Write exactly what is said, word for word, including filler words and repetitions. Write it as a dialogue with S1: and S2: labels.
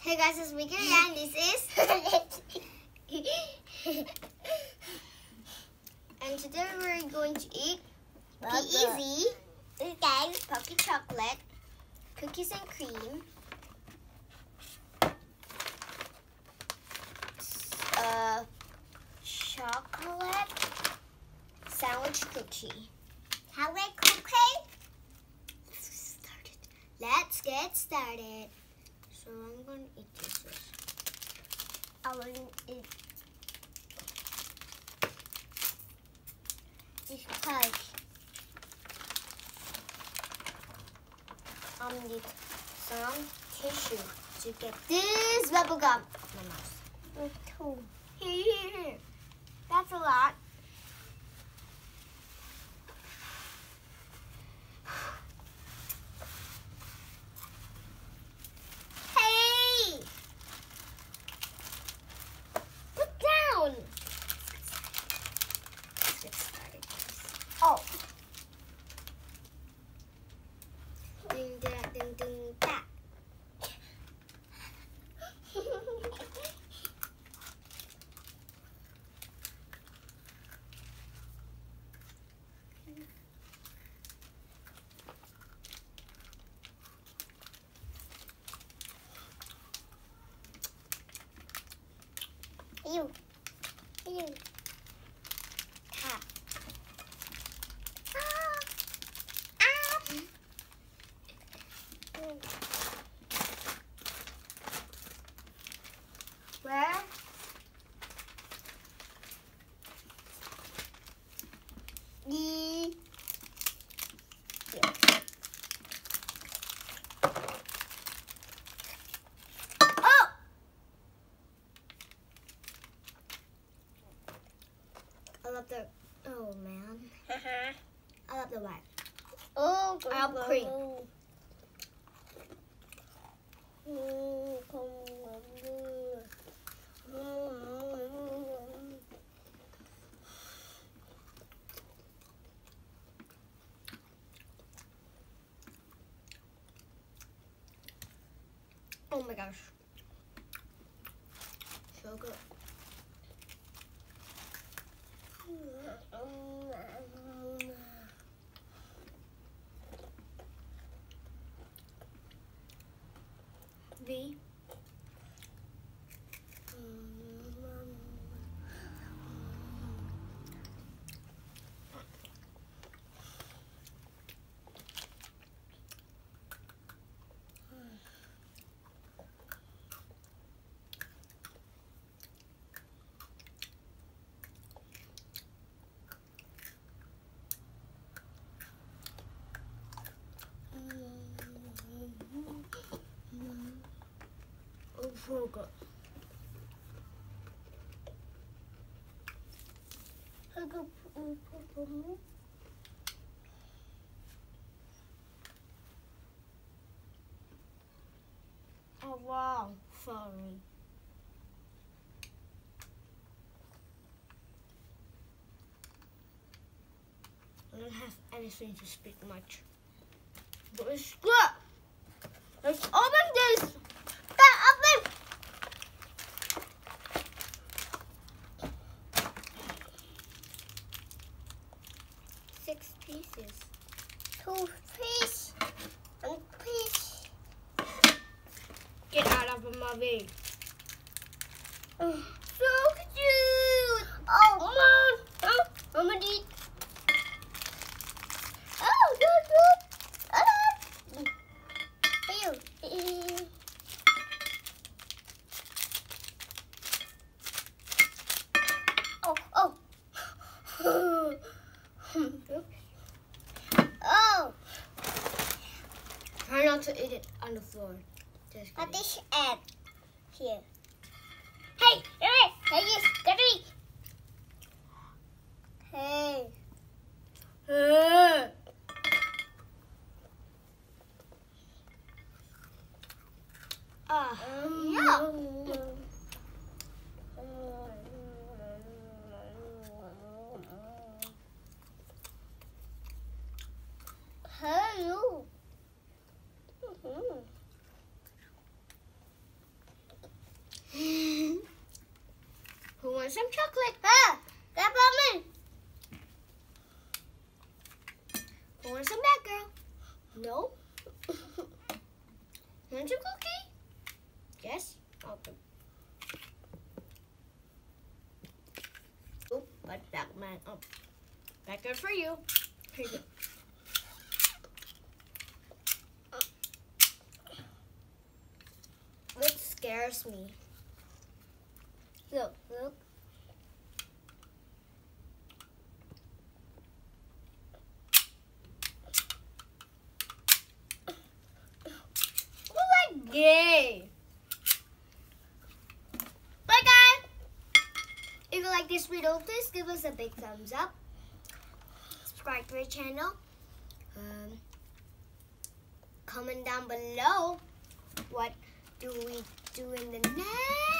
S1: Hey guys, it's me Keriya and this is and today we're going to eat P E Z, guys, pocket chocolate, cookies and cream, uh, chocolate sandwich cookie. Chocolate cookie? Let's get started. Let's get started. So I'm going to eat this. I want to eat this because I need some tissue to get this bubble gum in my mouth. Two. Here, here, here. That's a lot. Oh. Ding, da, ding, ding, da. You. You. Tap. Where? The here. Oh! I love the oh man. Uh-huh. I love the white. Oh, I love cream. Oh my gosh. So good. V. Oh, so good. Oh wow, sorry. I don't have anything to speak much. But it's good. Let's open this. Let's open. Six pieces. Two pieces. One piece. Get out of my way. Oh, so cute. Oh, come on. Oh, Mama did. Oh, good, good. Ah. Ew. Oh, oh. Oh. Try not to eat it on the floor. Got this egg here. Hey, hey, hey, yes, got it. Hey. Uh. Ah, yeah. Hey, you. Mm-hmm. want some chocolate? Ah, that bomb. You want some bad girl? No. Want some cookie? Yes. Okay. Oh, but that man. Oh, that good for you. Here you go. It scares me. Look, look. Oh my gay. Bye guys. If you like this video, please give us a big thumbs up. Subscribe to our channel. Um, comment down below what do we do in the next